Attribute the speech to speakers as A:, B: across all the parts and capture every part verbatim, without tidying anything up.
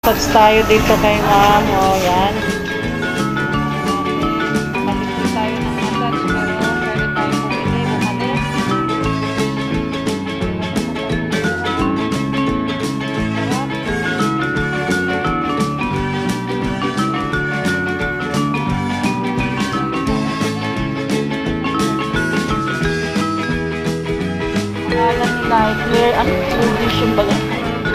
A: Massage tayo dito kay ma'am. O, yan. Balik tayo ng massage pero pwede tayo bumili, bumalik. Pangalan nila ay clear, ano? Clear vision ba yan?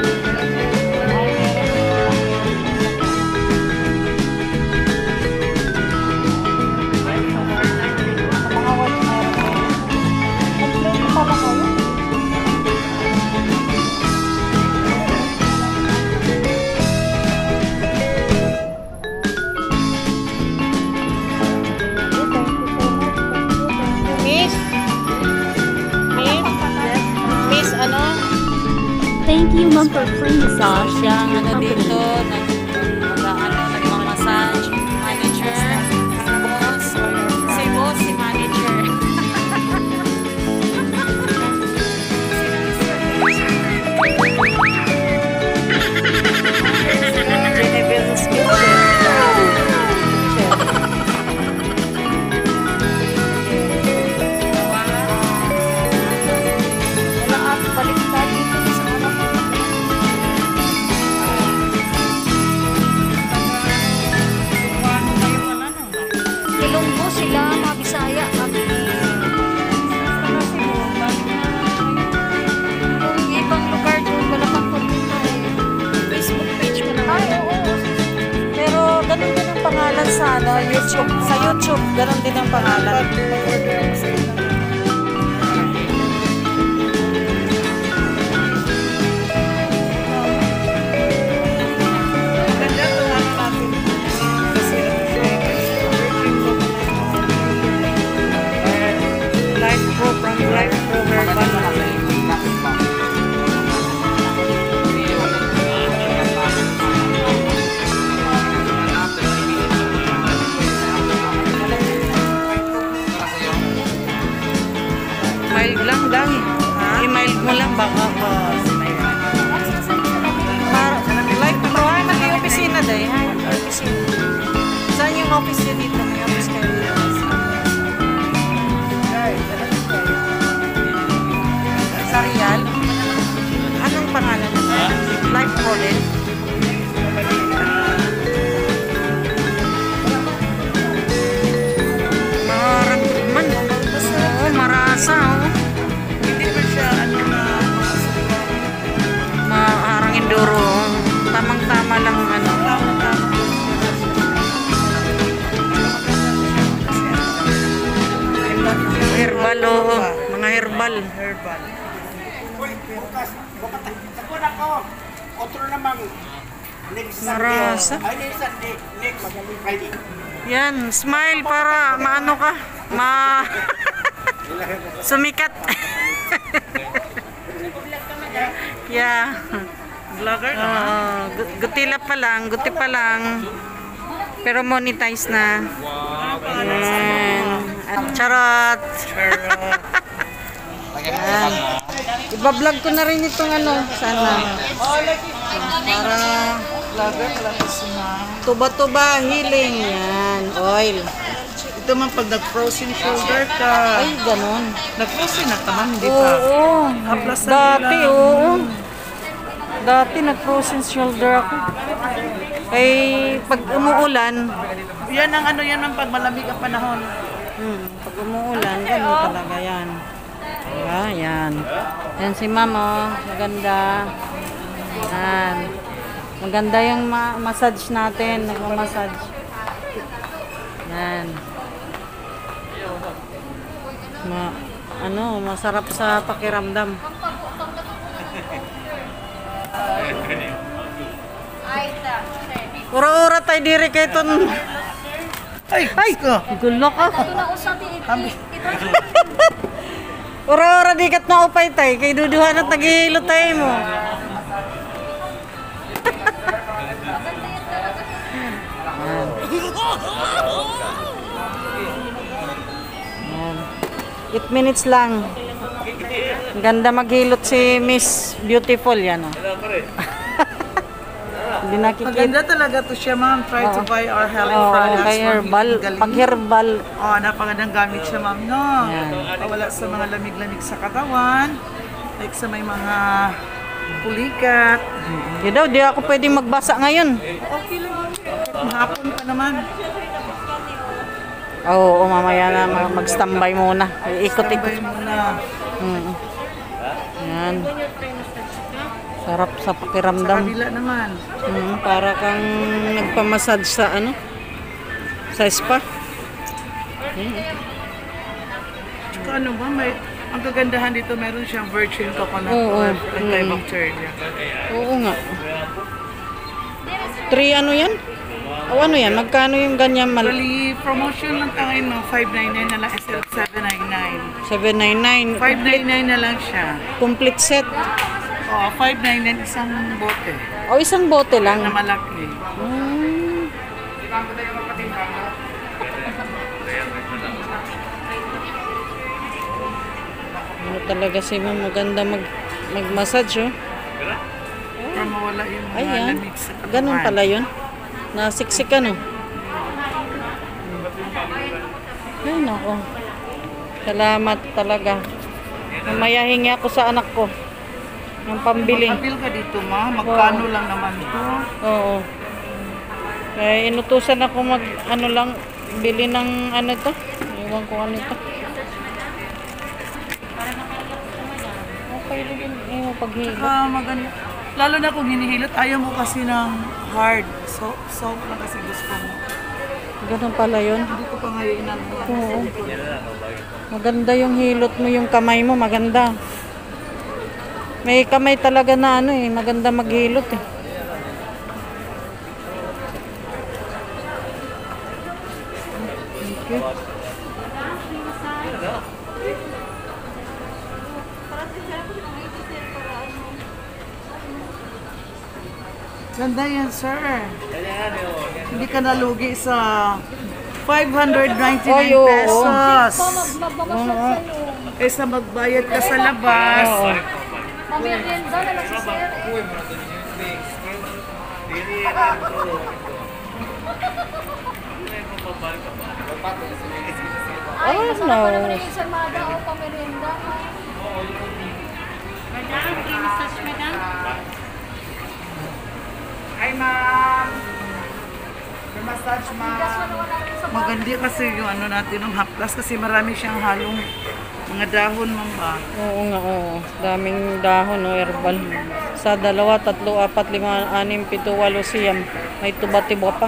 B: Thank you, ma'am, for free massage.
A: Siyang ano dito, nag-ano, nagmamassage, manager, boss, si boss, si manager. JENEVELS kitchen. Pangalan sa ano, YouTube, sa YouTube, ganun din ang pangalan. Life Pro from Life Pro Herbal. Mild lang lang. I-mild mo lang baka ko. Para like pro ay may opisina day, ha? Opisina. Saan yung office niyo dito? May office kayo dito. Sa Real? Anong pangalan niyo? Life Pro din. Maramdaman. Oo, marasa, oh. Hindi pa siya, ano na, maharangin duro. Tamang-tama lang, ano. Tamang-tama. Herbal, oo. Mga herbal. Herbal. Marasa. Yan, smile para maano ka. Ma... sumikat. Yeah. Vlogger na. Uh, gutila pa lang, guti pa lang. Pero monetize na. Ayan. At charot. Ayan. Iba-vlog ko na rin itong ano. Sana. Para vlogger lang kasi na. Tuba-tuba healing. Yan. Oil.
C: Ito man pag nag-frozen shoulder ka.
A: Ay, ganun.
C: Nag-frozen na naman, di ba?
A: Oo. Dati, oo. Dati nag-frozen shoulder ako. Ay, pag umuulan.
C: Yan ang ano yan man pag malamig ang panahon.
A: Hmm, pag umuulan, ganun talaga yan. Diba? Yan. Yan si mama. Maganda. Yan. Maganda yung ma massage natin. Nagmamassage. Yan. Ma ano, masarap sa pakiramdam. Ura-ura tayo diri kay ton.
C: Ay, ay ko.
A: Gulo ka. Ura-ura di kat na upay tay kay duduhan at naghihilo tayo mo. eight minutes lang. Ganda maghilot si Miss Beautiful yan, oh. Hindi nakikita.
C: Maganda talaga to siya, ma'am. Try to
A: Oo.
C: buy our healthy
A: Oo,
C: products.
A: kay
C: from
A: Herbal.
C: Galing.
A: Pag Herbal,
C: Oh, napakagandang gamit siya, ma'am, no?
A: Yan.
C: Wala sa mga lamig-lamig sa katawan. Like sa may mga pulikat.
A: yun daw, di ako pwedeng magbasa ngayon.
C: Okay lang. Mahapon pa naman.
A: Oo, oh, mamaya na mag- mag-standby muna. Ikot-ikot.
C: Tambay muna.
A: Mm. Yan. Sarap sa
C: Sa
A: pakiramdam.
C: kabila naman.
A: Mm, para kang nagpamassage sa ano? Sa spa.
C: Tsaka ano ba, may, ang kagandahan dito, meron siyang virgin coconut
A: Oo,
C: oil,
A: mm.
C: antibacterial.
A: Oo nga. Three ano yan? O ano yan? Magkano yung ganyan mal?
C: Bali, promotion lang tayo, no? five ninety-nine na lang instead of seven ninety-nine.
A: seven ninety-nine.
C: five ninety-nine na lang siya.
A: Complete set.
C: Oh, five ninety-nine isang bote
A: O isang bote lang.
C: na malaki.
A: Hmm. Ano talaga si Ma'am, maganda mag mag-massage, oh.
C: Para mawala yung mga
A: Ayan.
C: lamig sa katawan.
A: Ganun pala yun. Nasiksik ka, no? Ay, nako. Salamat talaga. Mamaya hingi ako sa anak ko ng pambili.
C: Magkabil ka dito, ma. Magkano lang naman ito?
A: Oo. Kaya inutusan ako mag, ano lang, bili ng ano to. Iwan ko ano ito. Okay rin yun, eh, paghihilot.
C: Ah, maganda. Lalo na kung hinihilot, ayaw mo kasi ng hard. So, soft lang kasi gusto mo.
A: Ganun pala yun.
C: Hindi ko pa ngayon inano.
A: Oo. Maganda yung hilot mo, yung kamay mo, maganda. May kamay talaga na ano eh, maganda maghilot eh. Thank you.
C: Ganda yan, sir. Hindi ka nalugi sa five hundred ninety-nine
A: Ay, oo.
C: pesos. Kaysa magbayad ka sa labas.
A: Oo.
B: Pamerienda na lang si sir. Ay,
A: Oh,
B: masarap
A: no.
B: pa naman yung ensaymada o pamerienda.
C: Hi, ma'am. May massage, ma'am. Maganda kasi yung ano natin, yung haplas kasi marami siyang halong mga dahon, ma'am ba?
A: Oo nga, oo. Daming dahon, no, herbal. Sa dalawa, tatlo, apat, lima, anim, pito, walo, siyam. May tuba-tiba pa.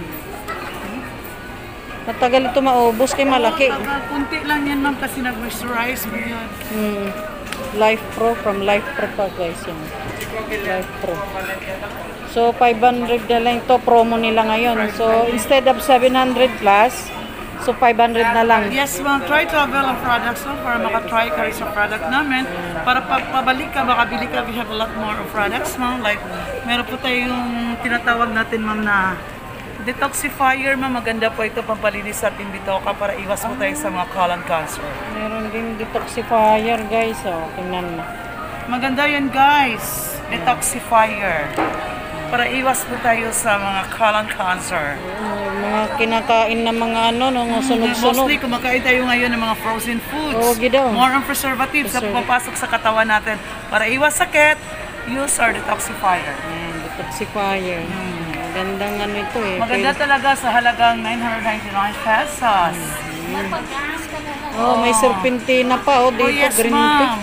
A: Matagal ito maubos kay malaki.
C: Baka kunti lang yan, ma'am, kasi nag-moisturize mo yun.
A: Hmm. Life Pro from Life Pro pa guys yun. Life Pro. So five hundred na lang ito, promo nila ngayon. So instead of seven hundred plus, so five hundred na lang.
C: Yes, ma'am. Try to avail ang products, no? Para makatry ka rin sa product namin. Para pa pabalik ka, makabili ka, we have a lot more of products, ma'am. Like, meron po tayong tinatawag natin, ma'am, na detoxifier, ma'am. Maganda po ito pampalinis sa ating bitoka para iwas po tayo sa mga colon cancer.
A: Meron din detoxifier guys. Oh, tingnan mo.
C: Maganda yan, guys. Detoxifier. Para iwas po tayo sa mga colon cancer.
A: Uh, mga kinakain na mga ano, no, mga sunog-sunog.
C: Mostly, kumakain tayo ngayon ng mga frozen foods.
A: Oo, gidaw.
C: More on preservatives na
A: Preservative.
C: pumapasok sa katawan natin. Para iwas sakit, use our detoxifier.
A: Ayan, detoxifier. Hmm. Magandang ano ito eh.
C: Maganda talaga sa halagang nine hundred ninety-nine pesos.
B: Magpag-gas ka na lang.
A: Oh, may serpentina pa oh,
C: Oh,
A: dito
C: yes,
A: green tea.
C: ma'am.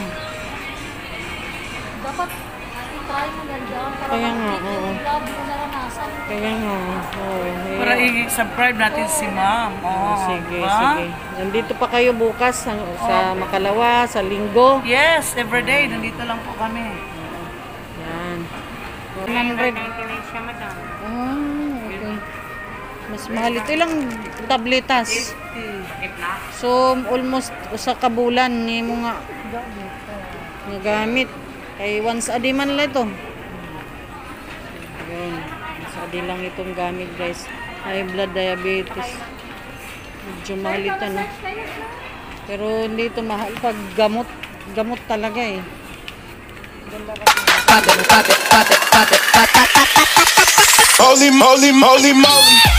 B: Dapat i-try mo yan dyan. Para
A: Kaya nga,
B: makita
A: oo.
B: yung love mo naranasan.
A: Kaya nga, oh, eh.
C: Para i-subscribe natin si ma'am. Oh,
A: Sige,
C: diba?
A: sige. Nandito pa kayo bukas sa, sa Makalawa, sa Linggo.
C: Yes, everyday. Nandito lang po kami.
A: Yan. one hundred. Ah, okay. Mas mahal ito. Ilang tabletas? So, almost sa kabulan ni mo nga nagamit. Kay once a day man lang ito. Yun. Once a day lang itong gamit guys. High blood diabetes. Medyo mahal ito, no? Pero hindi ito mahal pag gamot. Gamot talaga eh. Ganda kasi.
D: Holy moly, moly, moly.